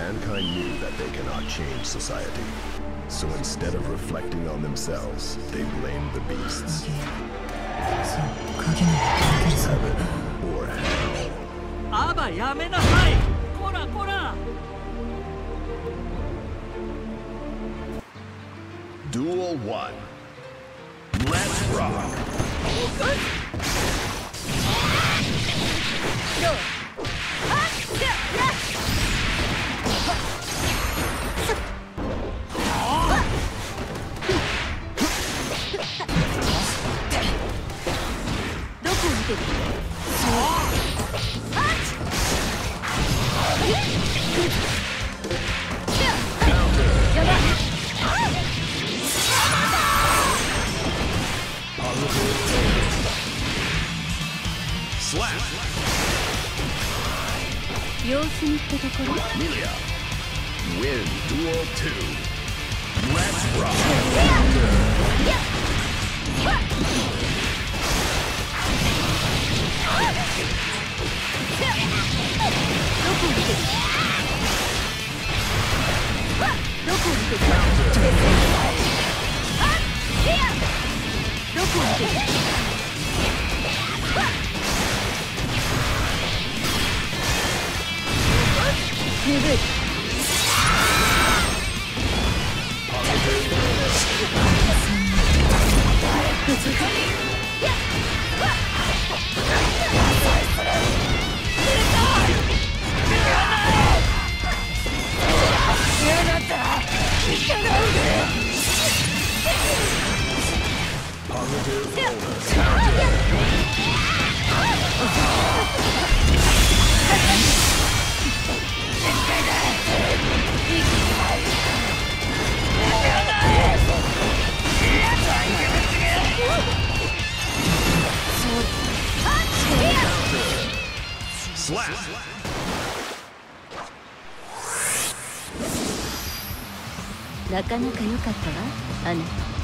Mankind knew that they cannot change society. So instead of reflecting on themselves, they blamed the beasts. Heaven or hell. A.B.A やめなさい。こらこら。 Duel 1. Let's rock. Slap. Millia. Win Duel 2. Let's rock. Slap. なかなか良かったわ、あなた。